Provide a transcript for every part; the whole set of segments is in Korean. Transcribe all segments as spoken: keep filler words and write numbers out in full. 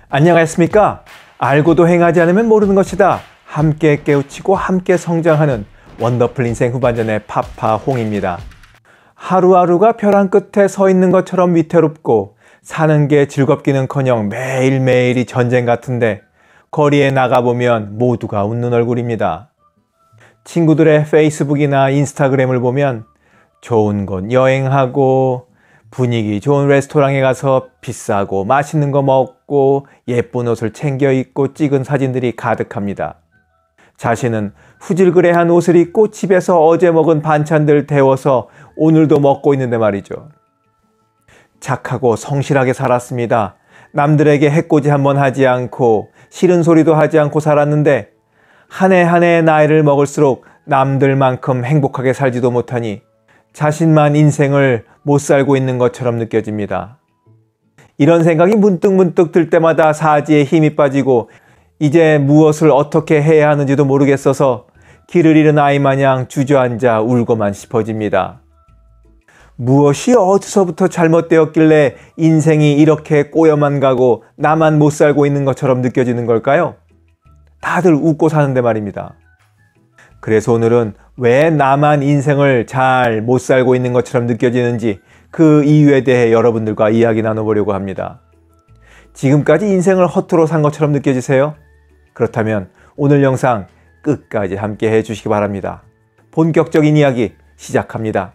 안녕하십니까? 알고도 행하지 않으면 모르는 것이다. 함께 깨우치고 함께 성장하는 원더풀 인생 후반전의 파파홍입니다. 하루하루가 벼랑 끝에 서 있는 것처럼 위태롭고 사는 게 즐겁기는커녕 매일매일이 전쟁 같은데 거리에 나가보면 모두가 웃는 얼굴입니다. 친구들의 페이스북이나 인스타그램을 보면 좋은 곳 여행하고 분위기 좋은 레스토랑에 가서 비싸고 맛있는 거 먹고 예쁜 옷을 챙겨 입고 찍은 사진들이 가득합니다. 자신은 후질그레한 옷을 입고 집에서 어제 먹은 반찬들 데워서 오늘도 먹고 있는데 말이죠. 착하고 성실하게 살았습니다. 남들에게 해코지 한번 하지 않고 싫은 소리도 하지 않고 살았는데 한 해 한 해 나이를 먹을수록 남들만큼 행복하게 살지도 못하니 자신만 인생을 못 살고 있는 것처럼 느껴집니다. 이런 생각이 문득문득 들 때마다 사지에 힘이 빠지고 이제 무엇을 어떻게 해야 하는지도 모르겠어서 길을 잃은 아이 마냥 주저앉아 울고만 싶어집니다. 무엇이 어디서부터 잘못되었길래 인생이 이렇게 꼬여만 가고 나만 못 살고 있는 것처럼 느껴지는 걸까요? 다들 웃고 사는데 말입니다. 그래서 오늘은 왜 나만 인생을 잘 못 살고 있는 것처럼 느껴지는지 그 이유에 대해 여러분들과 이야기 나눠보려고 합니다. 지금까지 인생을 허투루 산 것처럼 느껴지세요? 그렇다면 오늘 영상 끝까지 함께 해주시기 바랍니다. 본격적인 이야기 시작합니다.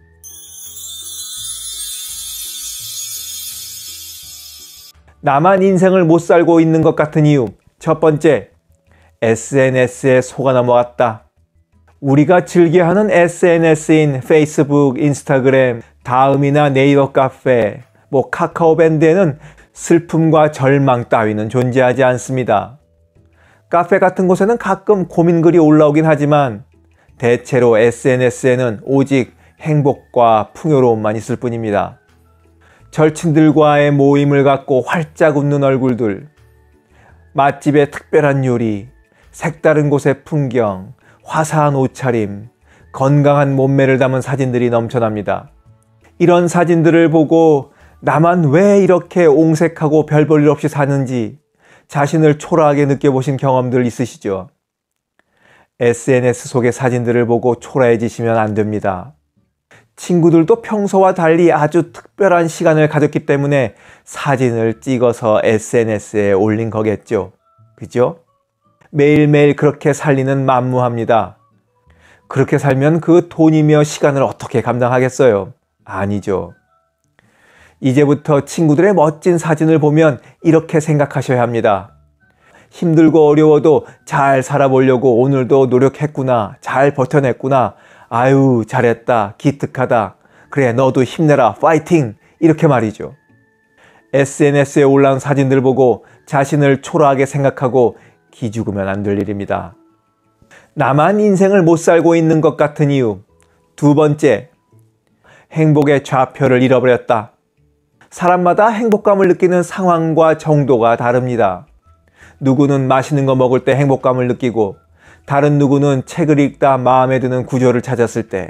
나만 인생을 못 살고 있는 것 같은 이유. 첫 번째, 에스엔에스에 속아 넘어갔다. 우리가 즐겨하는 에스엔에스인 페이스북, 인스타그램, 다음이나 네이버 카페, 뭐 카카오밴드에는 슬픔과 절망 따위는 존재하지 않습니다. 카페 같은 곳에는 가끔 고민글이 올라오긴 하지만 대체로 에스엔에스에는 오직 행복과 풍요로움만 있을 뿐입니다. 절친들과의 모임을 갖고 활짝 웃는 얼굴들, 맛집의 특별한 요리, 색다른 곳의 풍경, 화사한 옷차림, 건강한 몸매를 담은 사진들이 넘쳐납니다. 이런 사진들을 보고 나만 왜 이렇게 옹색하고 별 볼 일 없이 사는지 자신을 초라하게 느껴보신 경험들 있으시죠? 에스엔에스 속의 사진들을 보고 초라해지시면 안 됩니다. 친구들도 평소와 달리 아주 특별한 시간을 가졌기 때문에 사진을 찍어서 에스엔에스에 올린 거겠죠. 그죠? 매일매일 그렇게 살리는 만무합니다. 그렇게 살면 그 돈이며 시간을 어떻게 감당하겠어요? 아니죠. 이제부터 친구들의 멋진 사진을 보면 이렇게 생각하셔야 합니다. 힘들고 어려워도 잘 살아보려고 오늘도 노력했구나. 잘 버텨냈구나. 아유, 잘했다. 기특하다. 그래, 너도 힘내라. 파이팅! 이렇게 말이죠. 에스엔에스에 올라온 사진들 보고 자신을 초라하게 생각하고 기죽으면 안 될 일입니다. 나만 인생을 못 살고 있는 것 같은 이유. 두 번째, 행복의 좌표를 잃어버렸다. 사람마다 행복감을 느끼는 상황과 정도가 다릅니다. 누구는 맛있는 거 먹을 때 행복감을 느끼고 다른 누구는 책을 읽다 마음에 드는 구절을 찾았을 때,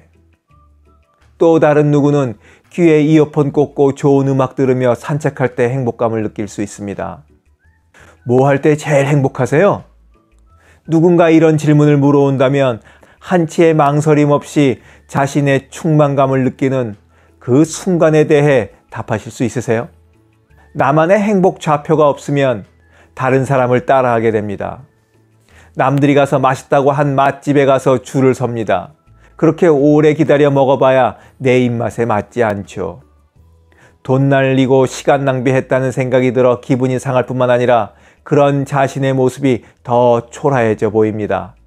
또 다른 누구는 귀에 이어폰 꽂고 좋은 음악 들으며 산책할 때 행복감을 느낄 수 있습니다. 뭐 할 때 제일 행복하세요? 누군가 이런 질문을 물어온다면 한치의 망설임 없이 자신의 충만감을 느끼는 그 순간에 대해 답하실 수 있으세요? 나만의 행복 좌표가 없으면 다른 사람을 따라하게 됩니다. 남들이 가서 맛있다고 한 맛집에 가서 줄을 섭니다. 그렇게 오래 기다려 먹어봐야 내 입맛에 맞지 않죠. 돈 날리고 시간 낭비했다는 생각이 들어 기분이 상할 뿐만 아니라 그런 자신의 모습이 더 초라해져 보입니다.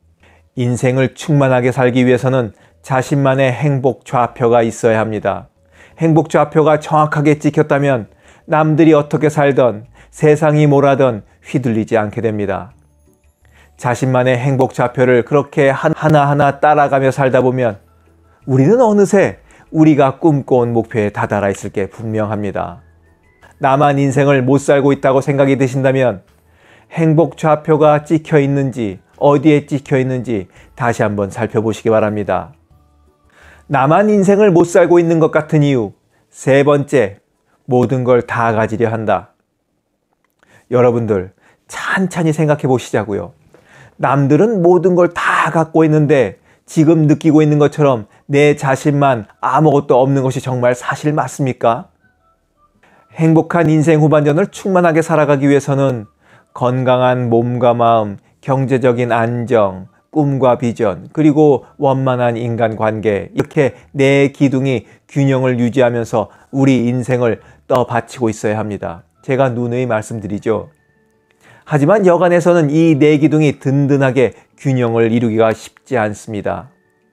인생을 충만하게 살기 위해서는 자신만의 행복 좌표가 있어야 합니다. 행복 좌표가 정확하게 찍혔다면 남들이 어떻게 살던 세상이 뭐라던 휘둘리지 않게 됩니다. 자신만의 행복 좌표를 그렇게 하나하나 따라가며 살다 보면 우리는 어느새 우리가 꿈꿔온 목표에 다다라 있을 게 분명합니다. 나만 인생을 못 살고 있다고 생각이 드신다면 행복 좌표가 찍혀 있는지 어디에 찍혀 있는지 다시 한번 살펴보시기 바랍니다. 나만 인생을 못 살고 있는 것 같은 이유. 세 번째, 모든 걸 다 가지려 한다. 여러분들 찬찬히 생각해 보시자고요. 남들은 모든 걸 다 갖고 있는데 지금 느끼고 있는 것처럼 내 자신만 아무것도 없는 것이 정말 사실 맞습니까? 행복한 인생 후반전을 충만하게 살아가기 위해서는 건강한 몸과 마음, 경제적인 안정, 꿈과 비전, 그리고 원만한 인간관계, 이렇게 네 기둥이 균형을 유지하면서 우리 인생을 떠받치고 있어야 합니다. 제가 누누이 말씀드리죠. 하지만 여간에서는 이 네 기둥이 든든하게 균형을 이루기가 쉽지 않습니다.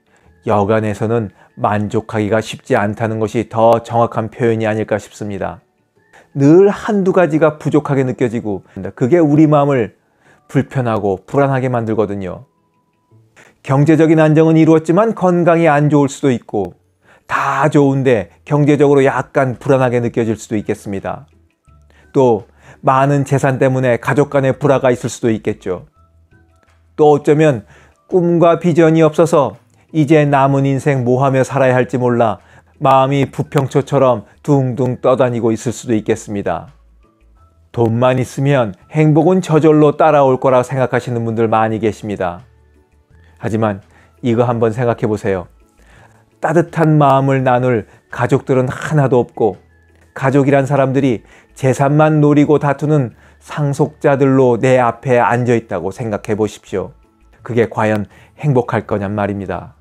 여간에서는 만족하기가 쉽지 않다는 것이 더 정확한 표현이 아닐까 싶습니다. 늘 한두 가지가 부족하게 느껴지고 그게 우리 마음을 불편하고 불안하게 만들거든요. 경제적인 안정은 이루었지만 건강이 안 좋을 수도 있고 다 좋은데 경제적으로 약간 불안하게 느껴질 수도 있겠습니다. 또 많은 재산 때문에 가족 간의 불화가 있을 수도 있겠죠. 또 어쩌면 꿈과 비전이 없어서 이제 남은 인생 뭐 하며 살아야 할지 몰라 마음이 부평초처럼 둥둥 떠다니고 있을 수도 있겠습니다. 돈만 있으면 행복은 저절로 따라올 거라 생각하시는 분들 많이 계십니다. 하지만 이거 한번 생각해 보세요. 따뜻한 마음을 나눌 가족들은 하나도 없고 가족이란 사람들이 재산만 노리고 다투는 상속자들로 내 앞에 앉아 있다고 생각해 보십시오. 그게 과연 행복할 거냔 말입니다.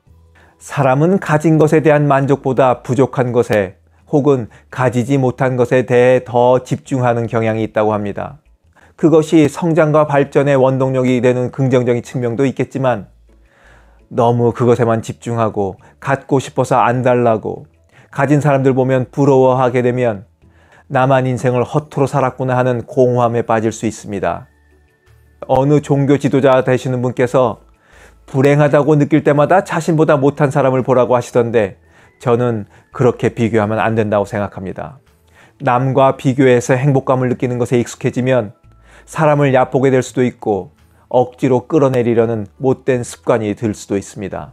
사람은 가진 것에 대한 만족보다 부족한 것에 혹은 가지지 못한 것에 대해 더 집중하는 경향이 있다고 합니다. 그것이 성장과 발전의 원동력이 되는 긍정적인 측면도 있겠지만 너무 그것에만 집중하고 갖고 싶어서 안달나고 가진 사람들 보면 부러워하게 되면 나만 인생을 허투루 살았구나 하는 공허함에 빠질 수 있습니다. 어느 종교 지도자 되시는 분께서 불행하다고 느낄 때마다 자신보다 못한 사람을 보라고 하시던데 저는 그렇게 비교하면 안 된다고 생각합니다. 남과 비교해서 행복감을 느끼는 것에 익숙해지면 사람을 얕보게 될 수도 있고 억지로 끌어내리려는 못된 습관이 들 수도 있습니다.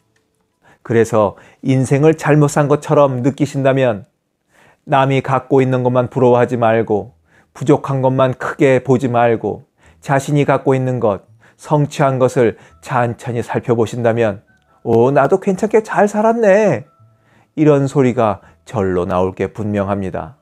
그래서 인생을 잘못 산 것처럼 느끼신다면 남이 갖고 있는 것만 부러워하지 말고 부족한 것만 크게 보지 말고 자신이 갖고 있는 것, 성취한 것을 찬찬히 살펴보신다면 오, 나도 괜찮게 잘 살았네. 이런 소리가 절로 나올 게 분명합니다.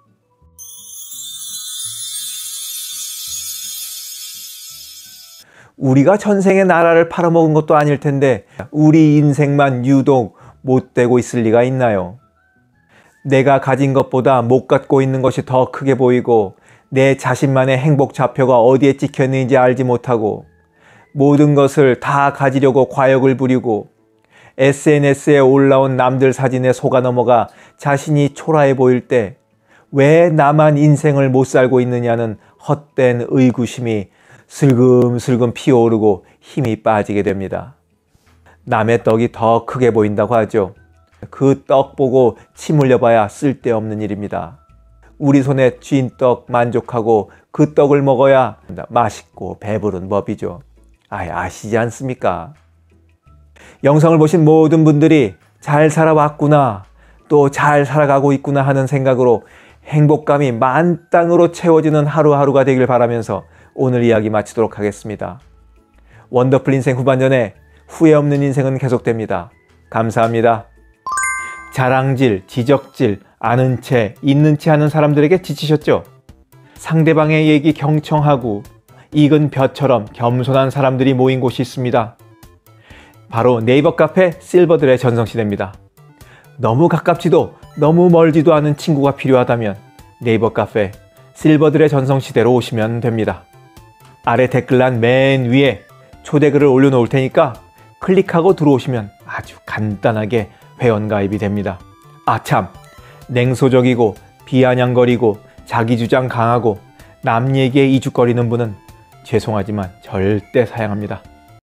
우리가 전생에 나라를 팔아먹은 것도 아닐 텐데 우리 인생만 유독 못되고 있을 리가 있나요? 내가 가진 것보다 못 갖고 있는 것이 더 크게 보이고 내 자신만의 행복 좌표가 어디에 찍혀 있는지 알지 못하고 모든 것을 다 가지려고 과욕을 부리고 에스엔에스에 올라온 남들 사진에 속아 넘어가 자신이 초라해 보일 때 왜 나만 인생을 못 살고 있느냐는 헛된 의구심이 슬금슬금 피어오르고 힘이 빠지게 됩니다. 남의 떡이 더 크게 보인다고 하죠. 그 떡 보고 침 흘려봐야 쓸데없는 일입니다. 우리 손에 쥔 떡 만족하고 그 떡을 먹어야 맛있고 배부른 법이죠. 아, 아시지 않습니까? 영상을 보신 모든 분들이 잘 살아왔구나, 또 잘 살아가고 있구나 하는 생각으로 행복감이 만땅으로 채워지는 하루하루가 되길 바라면서 오늘 이야기 마치도록 하겠습니다. 원더풀 인생 후반전에 후회 없는 인생은 계속됩니다. 감사합니다. 자랑질, 지적질, 아는 채, 있는 채 하는 사람들에게 지치셨죠? 상대방의 얘기 경청하고 익은 벼처럼 겸손한 사람들이 모인 곳이 있습니다. 바로 네이버 카페 실버들의 전성시대입니다. 너무 가깝지도 너무 멀지도 않은 친구가 필요하다면 네이버 카페 실버들의 전성시대로 오시면 됩니다. 아래 댓글란 맨 위에 초대글을 올려놓을 테니까 클릭하고 들어오시면 아주 간단하게 회원가입이 됩니다. 아 참, 냉소적이고 비아냥거리고 자기주장 강하고 남 얘기에 이죽거리는 분은 죄송하지만 절대 사양합니다.